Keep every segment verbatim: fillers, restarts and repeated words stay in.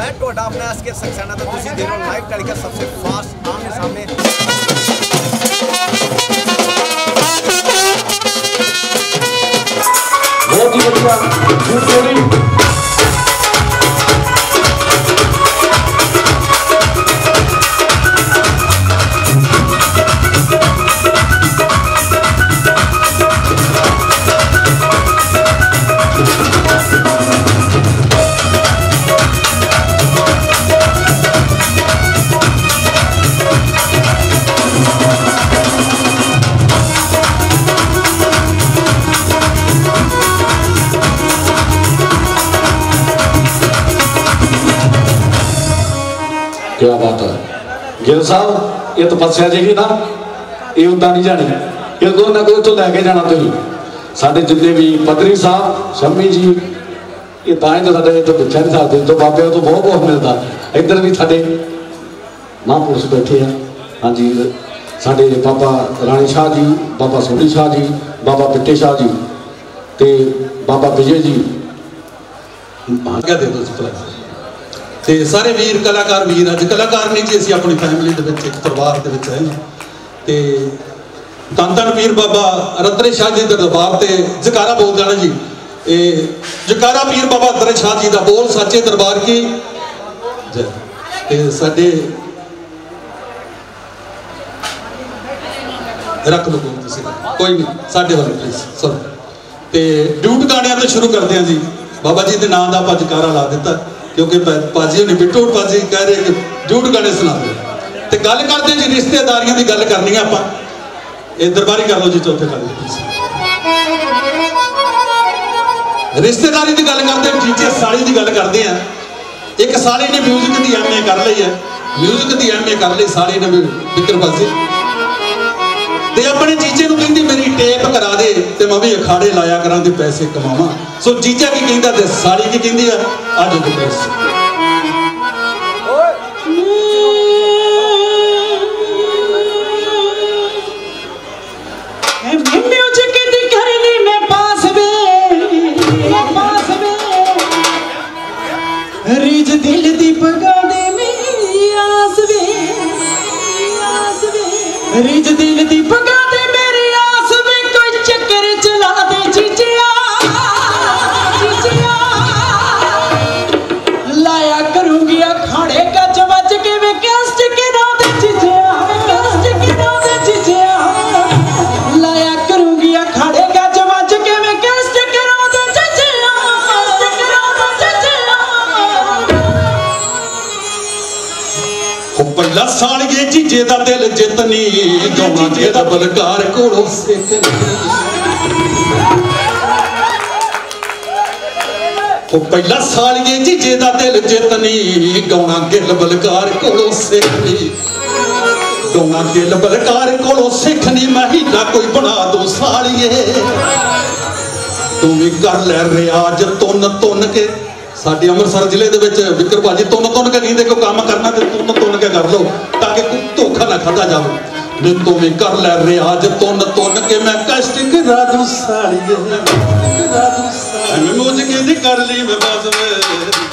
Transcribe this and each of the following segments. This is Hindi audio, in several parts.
मैं टोडा अपने एसके सक्सेना तो तुसी देखो लाइव टेलीकास्ट सबसे फास्ट आमने सामने। बहुत ही बढ़िया क्या बात है गिल साहब, ये तपस्या जी ना ये उदा नहीं जानी, ये कोई ना कोई तो लैके जाना। तुम साढ़े जिन्ने भी पदरी साहब शम्मी जी ये ताए तो साढ़े तो पिछा नहीं सकते, तो बाबे तो बहुत बहुत मिलता। इधर भी साढ़े महापुरुष बैठे हैं। हाँ जी, साढ़े बाबा राणी शाह जी, बाबा सोनी शाह जी, बाबा पिट्टे शाह जी ते बाबा विजय जी। दे दो ते सारे वीर कलाकार वीर अज कलाकार नहीं जी, असीं अपनी फैमिली दे विच एक परिवार दे विच हैं ते धन धन पीर बाबा रतन शाह जी दे दरबार ते जकारा बोल देना जी। ए जकारा पीर बाबा रतन शाह जी दा बोल सच्चे दरबार की जय। ते साडे रख लो कोई नहीं साडे वाले प्लीज सर ते ड्यूट गाणियां तो शुरू करते हैं जी। बाबा जी के नाम का आप जकारा ला दिता क्योंकि पाजी ने बिट्टू पाजी कह रहे कि झूठ गाने सुना दो। तो गल करते जी रिश्तेदारियों की गल करनी है आप ये दरबारी कर लो जी। चौथे गल रिश्तेदारी की गल करते जीजे साली की गल करते हैं। एक साली ने म्यूजिक की एम ए कर ली है, म्यूजिक की एम ए कर ली साली ने विक्रमासी ते अपने जीजे को कहती मेरी टेप करा दे ते मैं भी अखाड़े लाया करा ते पैसे कमावा। सो जीजा की कहता ते साली की कहती है आज के पैसे। म्यूजिक दी करनी में पास वे पास वे रीज दिल दी पगा दे मेरी आस वे आस वे रीज दिल दी पगा दे मेरी आस वे कोई चक्कर चला दे जीजिया जीजिया लाया करूंगी अखाड़े का चवच के वे कैस्ट के ना दे जीजिया कैस्ट के ना दे जीजिया लाया करूंगी अखाड़े का चवच के वे कैस्ट के ना दे जीजिया कैस्ट के ना दे जीजिया। ओ पहला साल ये जीजे दा दिल जितनी गवा के दा बलकार कोलों सिखनी। ओ पहला साल ये जीजे दा दिल जितनी गौना गिल बलकार कोलों सिखनी। गौना गिल बलकार कोलों सिखनी मैं हीला कोई बना दो सालिए। तू भी कर ले रियाज तुन तुन के साडे अमृतसर जिले दे विच विकर भाजी तुन तुन के कहंदे को काम करना ते तुन तुन के कर लो ताकि कोई धोखा ना खाता जावे। मैं तू भी कर ले रियाज तुन तुन के मैं कष्ट करा दूं सालिए करा दूं सालिए। मैं मुझे कहंदी कर ली मैं बस में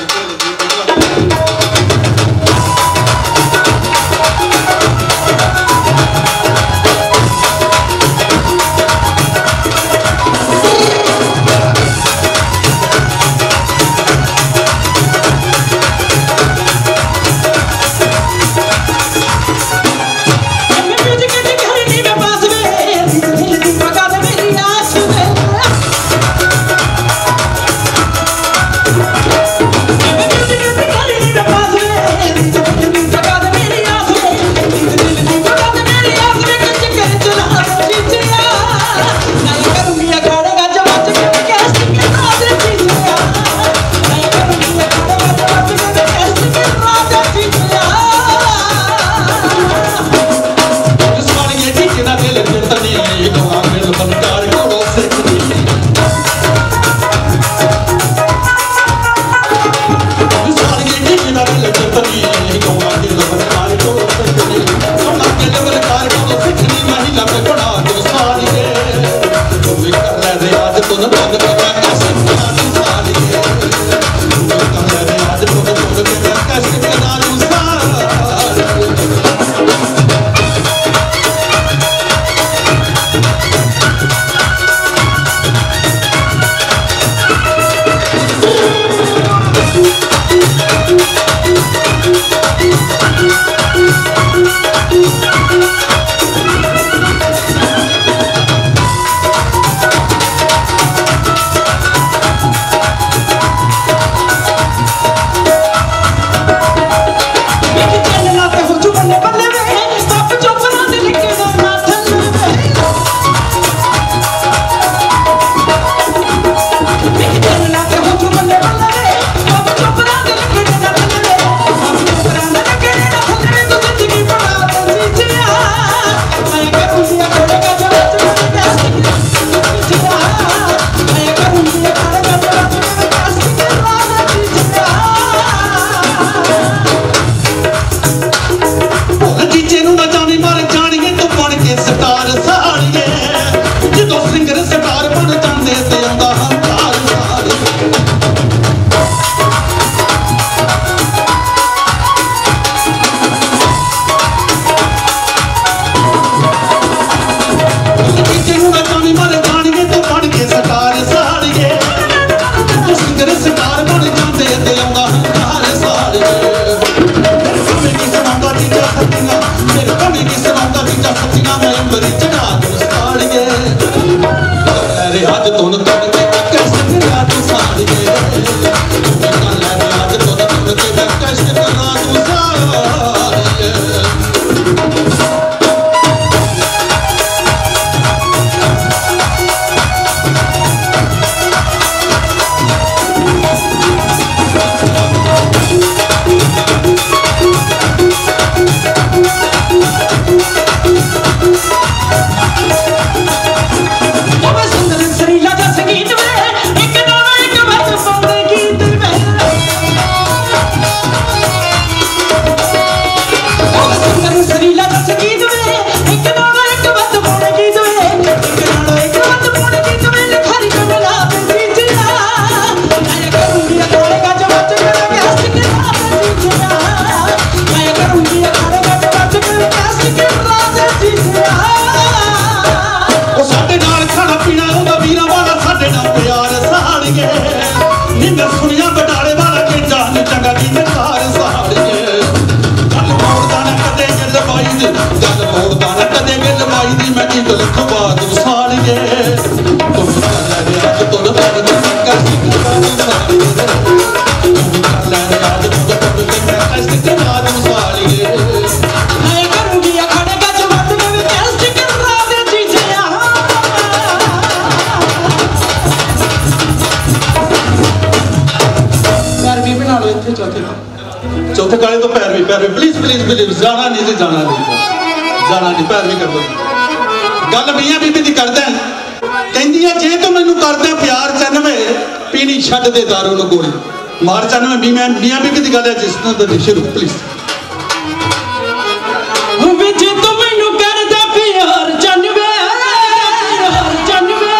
आज तुन तुन के कष्ट करा तू साड़िए कर ले आज तुन तुन के कष्ट करा तू साड़िए चौथे काले तो पैरवी पैरवी प्लीज प्लीज प्लीज जाना नहीं जी जाना नहीं जाना नहीं पैरवी कर दो गल मियां बीबी दी करदा कहंदियां जे तू मैनू करदा प्यार चन्नवे पीनी छड्ड दे दारू नु गोली मार चन्नवे भी मैं मियां बीबी दी गल है जिस तरह दा शुरू प्लीज वे जे तू मैनू करदा प्यार चन्नवे चन्नवे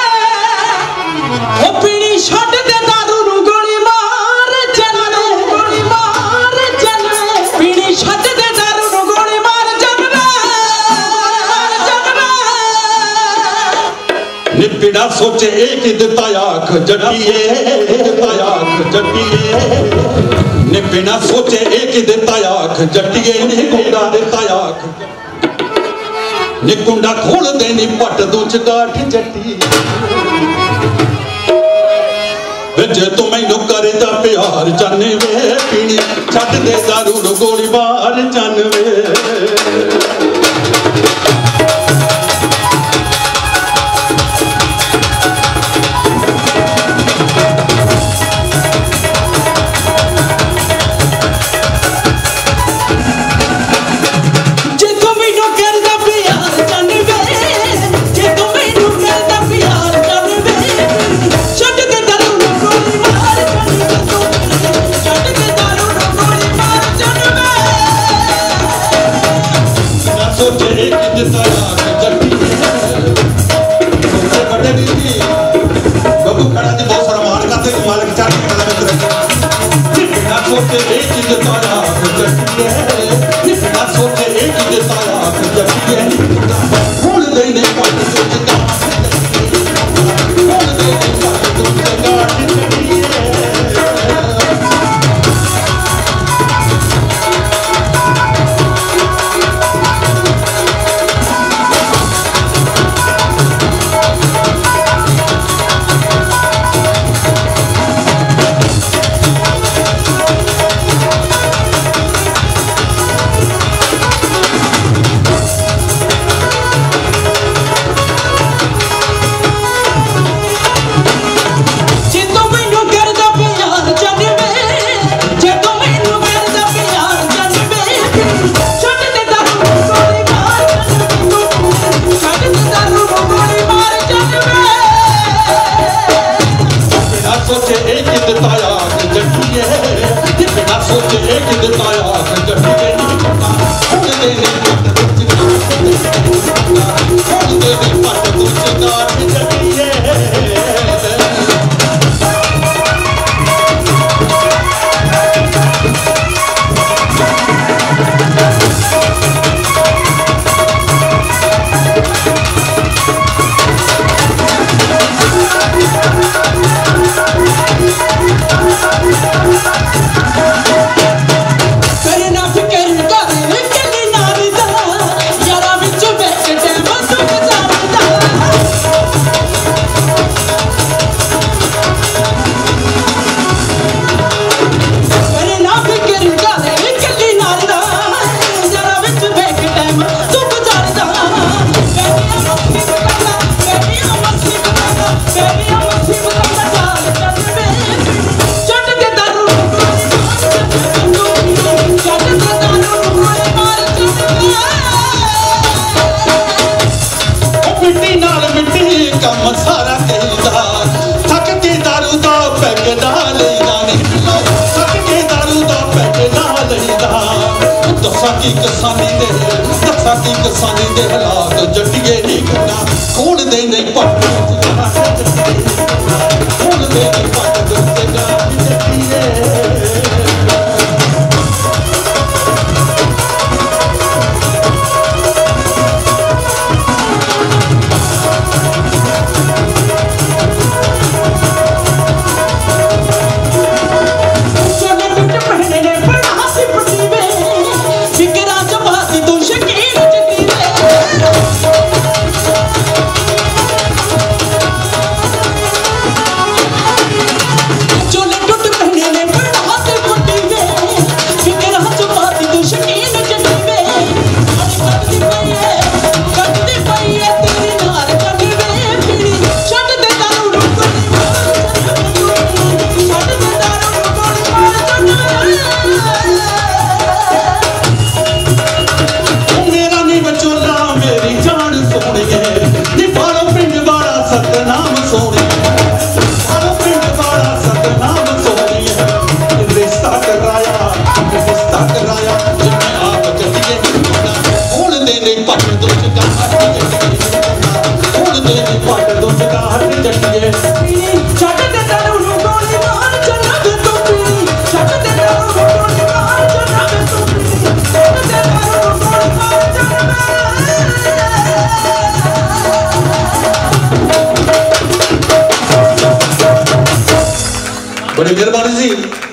ओ पीनी छड्ड दे दारू नु गोली मार चन्नवे गोली मार चन्नवे पीनी छड्ड दे दारू नु गोली मार चन्नवे चन्नवे निपिड़ा सोचे एक दिता आख जटिए दिता आख जटिए निपिड़ा सोचे एक दिता आख जटिए निकुंडा दिता आख निकुंडा खोल दे नी पट दूच गाठ जटी जे तू मैनू करदा प्यार चन्ने वे पीनी छड्ड दे दारू नु गोली मार चन्ने की किसानी दे दसा की किसानी दे हालात जट्टिए नहीं करना कौन दे नहीं पट कौन दे नहीं पट दसेगा जट्टिए बड़ी मेहरबानी जी।